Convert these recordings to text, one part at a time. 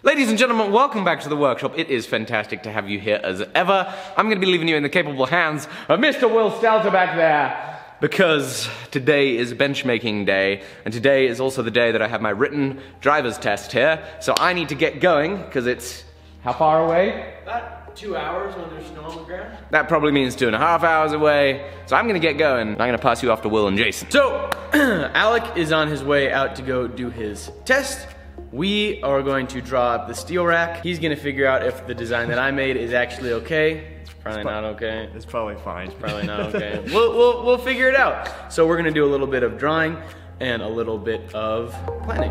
Ladies and gentlemen, welcome back to the workshop. It is fantastic to have you here as ever. I'm going to be leaving you in the capable hands of Mr. Will Stelter back there, because today is benchmaking day, and today is also the day that I have my written driver's test here. So I need to get going, because it's how far away? About 2 hours when there's snow on the ground. That probably means 2.5 hours away. So I'm going to get going. I'm going to pass you off to Will and Jason. So, Alec is on his way out to go do his test. We are going to draw up the steel rack. He's gonna figure out if the design that I made is actually okay. It's probably not okay. It's probably fine. It's probably not okay. We'll figure it out. So we're gonna do a little bit of drawing and a little bit of planning.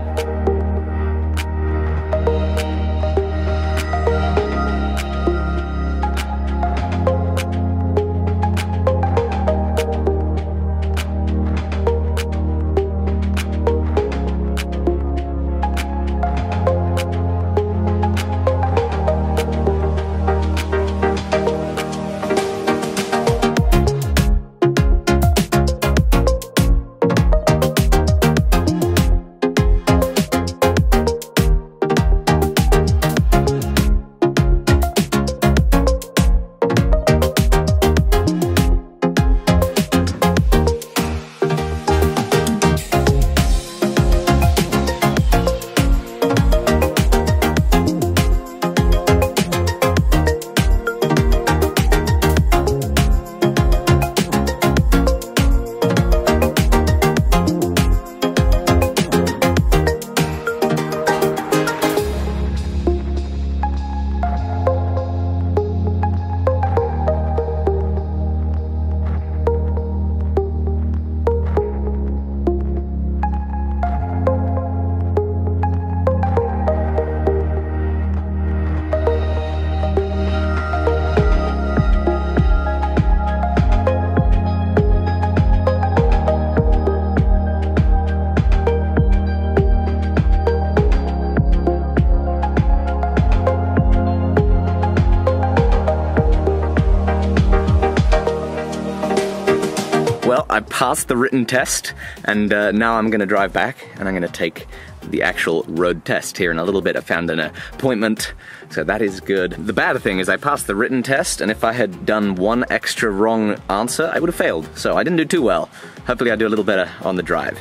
Well, I passed the written test, and now I'm gonna drive back, and I'm gonna take the actual road test here in a little bit. I found an appointment, so that is good. The bad thing is I passed the written test, and if I had done one extra wrong answer, I would have failed. So I didn't do too well. Hopefully I'll do a little better on the drive.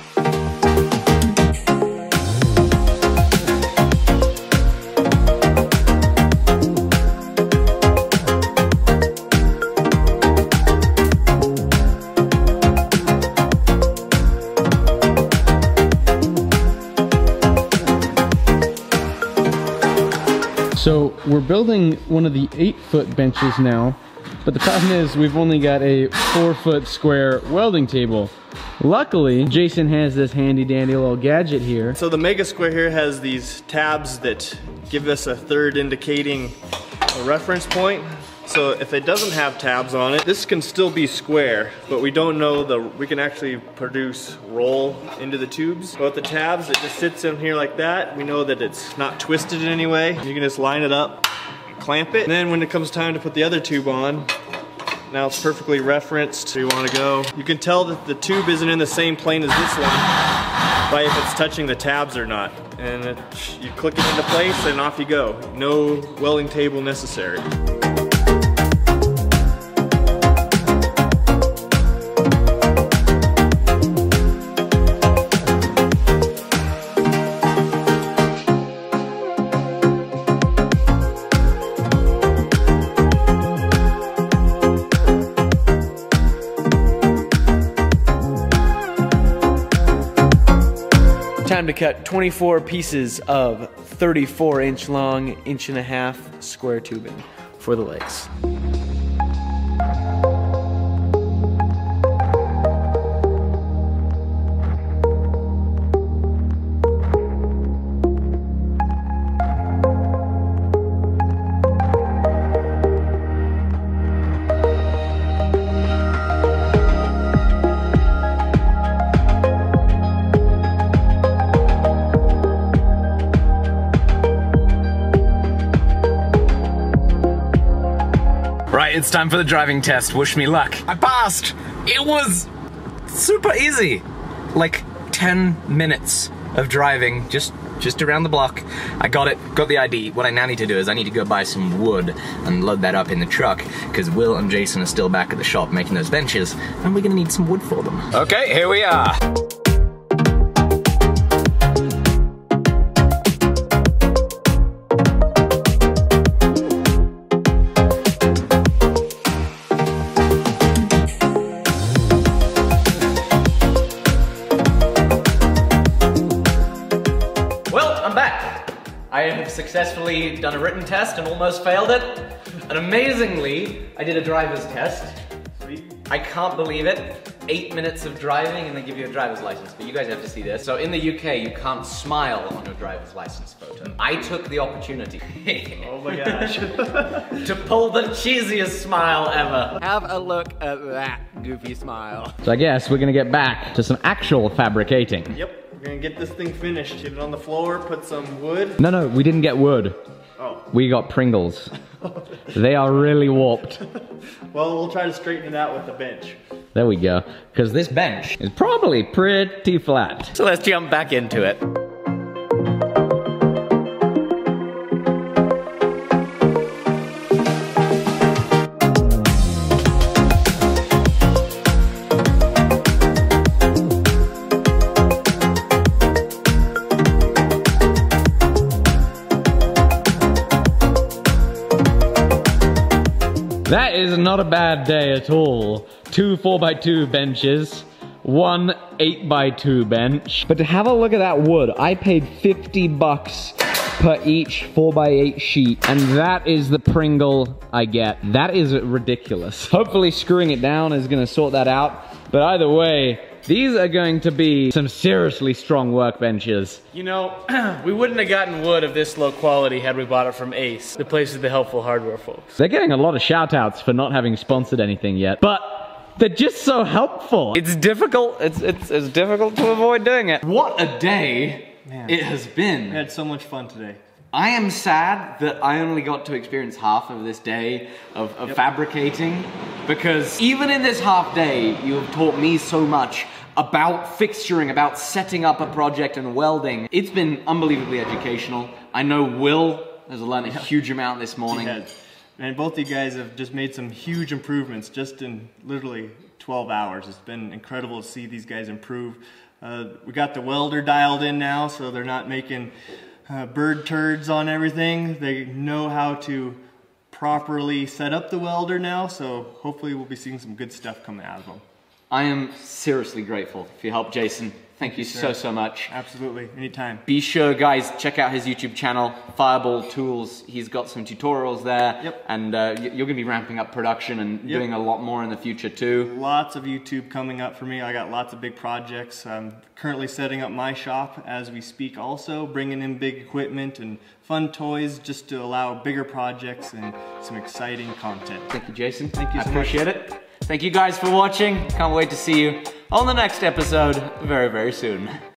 So we're building one of the 8-foot benches now, but the problem is we've only got a 4-foot square welding table. Luckily, Jason has this handy dandy little gadget here. So the Mega Square here has these tabs that give us a third indicating a reference point. So if it doesn't have tabs on it, this can still be square, but we don't know we can actually produce roll into the tubes. But with the tabs, it just sits in here like that. We know that it's not twisted in any way. You can just line it up, clamp it, and then when it comes time to put the other tube on, now it's perfectly referenced where you want to go. You can tell that the tube isn't in the same plane as this one by if it's touching the tabs or not. And you click it into place and off you go. No welding table necessary. Time to cut 24 pieces of 34-inch long, 1.5-inch square tubing for the legs. Right, it's time for the driving test. Wish me luck. I passed! It was super easy. Like 10 minutes of driving, just just around the block. I got the ID. What I now need to do is I need to go buy some wood and load that up in the truck, because Will and Jason are still back at the shop making those benches, and we're gonna need some wood for them. Okay, here we are. I have successfully done a written test and almost failed it. And amazingly, I did a driver's test. Sweet. I can't believe it. 8 minutes of driving and they give you a driver's license. But you guys have to see this. So in the UK, you can't smile on a driver's license photo. I took the opportunity. Oh my gosh. to pull the cheesiest smile ever. Have a look at that goofy smile. So I guess we're gonna get back to some actual fabricating. Yep. We're gonna get this thing finished. Get it on the floor, put some wood. No, we didn't get wood. Oh. We got Pringles. They are really warped. Well, we'll try to straighten it out with the bench. There we go. Because this bench is probably pretty flat. So let's jump back into it. That is not a bad day at all. 2 4x2 benches, 1 8x2 bench. But to have a look at that wood, I paid 50 bucks per each 4x8 sheet, and that is the Pringle I get. That is ridiculous. Hopefully screwing it down is gonna sort that out, but either way, these are going to be some seriously strong workbenches. You know, we wouldn't have gotten wood of this low quality had we bought it from Ace, the place of the helpful hardware folks. They're getting a lot of shout outs for not having sponsored anything yet, but they're just so helpful. It's difficult, it's difficult to avoid doing it. What a day it has been. We had so much fun today. I am sad that I only got to experience half of this day of fabricating, because even in this half day, you have taught me so much about fixturing, about setting up a project and welding. It's been unbelievably educational. I know Will has learned a huge amount this morning. And both of you guys have just made some huge improvements just in literally 12 hours. It's been incredible to see these guys improve. We got the welder dialed in now, so they're not making bird turds on everything. They know how to properly set up the welder now, so hopefully we'll be seeing some good stuff coming out of them. I am seriously grateful for your help, Jason. Thank you so much. Absolutely, anytime. Be sure, guys, check out his YouTube channel, Fireball Tools. He's got some tutorials there. Yep. And you're gonna be ramping up production and doing a lot more in the future too. Lots of YouTube coming up for me. I got lots of big projects. I'm currently setting up my shop as we speak also, bringing in big equipment and fun toys just to allow bigger projects and some exciting content. Thank you, Jason. Thank you so much. I appreciate it. Thank you guys for watching. Can't wait to see you on the next episode very, very soon.